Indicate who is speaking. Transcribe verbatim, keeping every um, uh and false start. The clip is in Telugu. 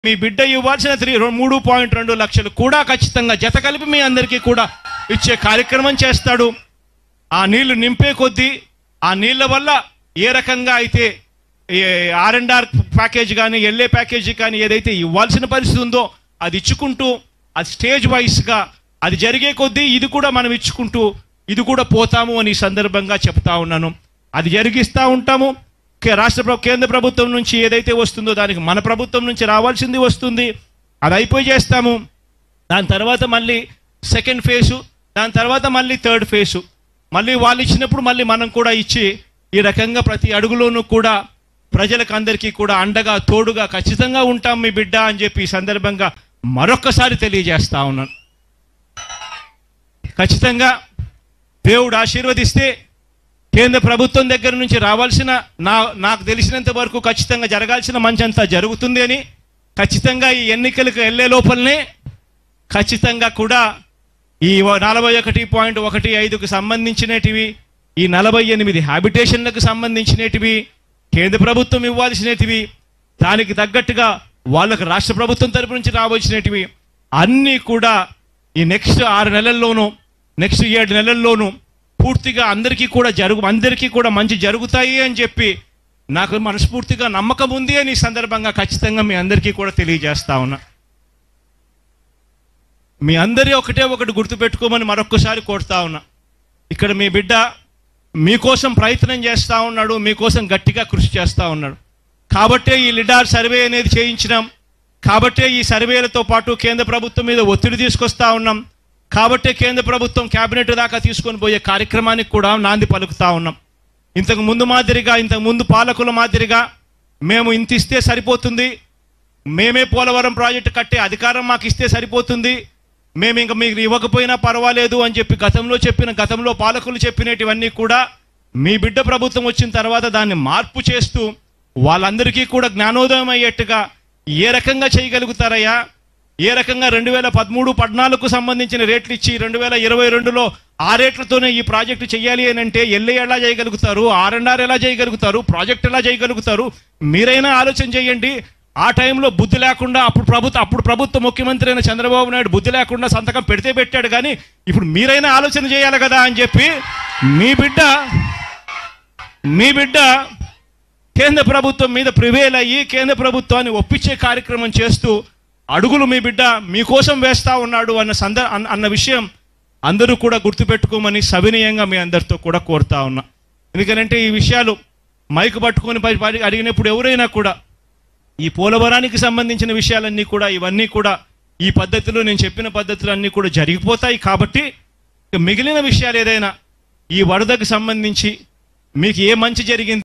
Speaker 1: మీ బిడ్డ ఇవ్వాల్సిన త్రీ మూడు పాయింట్ రెండు లక్షలు కూడా ఖచ్చితంగా జత కలిపి మీ అందరికీ కూడా ఇచ్చే కార్యక్రమం చేస్తాడు. ఆ నీళ్లు నింపే కొద్దీ ఆ నీళ్ల వల్ల ఏ రకంగా అయితే ఆర్ అండ్ ఆర్ ప్యాకేజ్ కానీ ఎల్ఏ ప్యాకేజీ కానీ ఏదైతే ఇవ్వాల్సిన పరిస్థితి ఉందో అది ఇచ్చుకుంటూ అది స్టేజ్ వైస్గా అది జరిగే కొద్దీ ఇది కూడా మనం ఇచ్చుకుంటూ ఇది కూడా పోతాము అని సందర్భంగా చెప్తా ఉన్నాను. అది జరిగిస్తూ ఉంటాము. రాష్ట్ర కేంద్ర ప్రభుత్వం నుంచి ఏదైతే వస్తుందో దానికి మన ప్రభుత్వం నుంచి రావాల్సింది వస్తుంది. అది అయిపోయి చేస్తాము. దాని తర్వాత మళ్ళీ సెకండ్ ఫేసు, దాని తర్వాత మళ్ళీ థర్డ్ ఫేసు, మళ్ళీ వాళ్ళు ఇచ్చినప్పుడు మళ్ళీ మనం కూడా ఇచ్చి ఈ రకంగా ప్రతి అడుగులోనూ కూడా ప్రజలకు అందరికీ కూడా అండగా తోడుగా ఖచ్చితంగా ఉంటాం మీ బిడ్డ అని చెప్పి ఈ సందర్భంగా మరొక్కసారి తెలియజేస్తా ఉన్నాను. ఖచ్చితంగా దేవుడు ఆశీర్వదిస్తే కేంద్ర ప్రభుత్వం దగ్గర నుంచి రావాల్సిన నా నాకు తెలిసినంత వరకు ఖచ్చితంగా జరగాల్సిన మంచి అంతా జరుగుతుంది అని, ఖచ్చితంగా ఈ ఎన్నికలకు వెళ్ళే లోపలనే ఖచ్చితంగా కూడా ఈ నలభై ఒకటి పాయింట్ ఒకటి ఐదుకు సంబంధించినటివి, ఈ నలభై ఎనిమిది హ్యాబిటేషన్లకు సంబంధించినటివి, కేంద్ర ప్రభుత్వం ఇవ్వాల్సినటివి, దానికి తగ్గట్టుగా వాళ్ళకు రాష్ట్ర ప్రభుత్వం తరపు నుంచి రావాల్సినటివి అన్నీ కూడా ఈ నెక్స్ట్ ఆరు నెలల్లోనూ నెక్స్ట్ ఏడు నెలల్లోనూ పూర్తిగా అందరికీ కూడా జరుగు అందరికీ కూడా మంచి జరుగుతాయి అని చెప్పి నాకు మనస్ఫూర్తిగా నమ్మకం ఉంది అని సందర్భంగా ఖచ్చితంగా మీ అందరికీ కూడా తెలియజేస్తా ఉన్నా. మీ అందరి ఒకటే ఒకటి గుర్తుపెట్టుకోమని మరొక్కసారి కోరుతా ఉన్నా. ఇక్కడ మీ బిడ్డ మీకోసం ప్రయత్నం చేస్తూ ఉన్నాడు, మీకోసం గట్టిగా కృషి చేస్తూ ఉన్నాడు. కాబట్టే ఈ లిడార్ సర్వే అనేది చేయించినాం. కాబట్టే ఈ సర్వేలతో పాటు కేంద్ర ప్రభుత్వం మీద ఒత్తిడి తీసుకొస్తా ఉన్నాం. కాబట్టే కేంద్ర ప్రభుత్వం క్యాబినెట్ దాకా తీసుకొని పోయే కార్యక్రమానికి కూడా నాంది పలుకుతా ఉన్నాం. ఇంతకు ముందు మాదిరిగా ఇంతకు ముందు పాలకుల మాదిరిగా మేము ఇంత ఇస్తే సరిపోతుంది, మేమే పోలవరం ప్రాజెక్టు కట్టే అధికారం మాకు ఇస్తే సరిపోతుంది, మేము ఇంకా మీకు ఇవ్వకపోయినా పర్వాలేదు అని చెప్పి గతంలో చెప్పిన గతంలో పాలకులు చెప్పినటివన్నీ కూడా మీ బిడ్డ ప్రభుత్వం వచ్చిన తర్వాత దాన్ని మార్పు చేస్తూ వాళ్ళందరికీ కూడా జ్ఞానోదయం అయ్యేట్టుగా ఏ రకంగా చేయగలుగుతారయ్యా, ఏ రకంగా రెండు వేల పదమూడు పద్నాలుగుకు సంబంధించిన రేట్లు ఇచ్చి రెండు వేల ఇరవై రెండులో ఆ రేట్లతోనే ఈ ప్రాజెక్టు చేయాలి అని అంటే ఎల్ఏ ఎలా చేయగలుగుతారు, ఆర్ అండ్ ఆర్ ఎలా చేయగలుగుతారు, ప్రాజెక్ట్ ఎలా చేయగలుగుతారు, మీరైనా ఆలోచన చేయండి. ఆ టైంలో బుద్ధి లేకుండా అప్పుడు ప్రభుత్వం అప్పుడు ప్రభుత్వ ముఖ్యమంత్రి అయిన చంద్రబాబు నాయుడు బుద్ధి లేకుండా సంతకం పెడితే పెట్టాడు, కానీ ఇప్పుడు మీరైనా ఆలోచన చేయాలి కదా అని చెప్పి మీ బిడ్డ మీ బిడ్డ కేంద్ర ప్రభుత్వం మీద ప్రివేల్ అయ్యి కేంద్ర ప్రభుత్వాన్ని ఒప్పించే కార్యక్రమం చేస్తూ అడుగులు మీ బిడ్డ మీకోసం వేస్తా ఉన్నాడు అన్న సంద అన్న విషయం అందరూ కూడా గుర్తుపెట్టుకోమని సవినయంగా మీ అందరితో కూడా కోరుతా ఉన్నా. ఎందుకంటే ఈ విషయాలు మైకు పట్టుకొని అడిగినప్పుడు ఎవరైనా కూడా ఈ పోలవరానికి సంబంధించిన విషయాలన్నీ కూడా ఇవన్నీ కూడా ఈ పద్ధతిలో నేను చెప్పిన పద్ధతులు అన్నీ కూడా జరిగిపోతాయి. కాబట్టి మిగిలిన విషయాలు ఏదైనా ఈ వరదకు సంబంధించి మీకు ఏ మంచి జరిగింది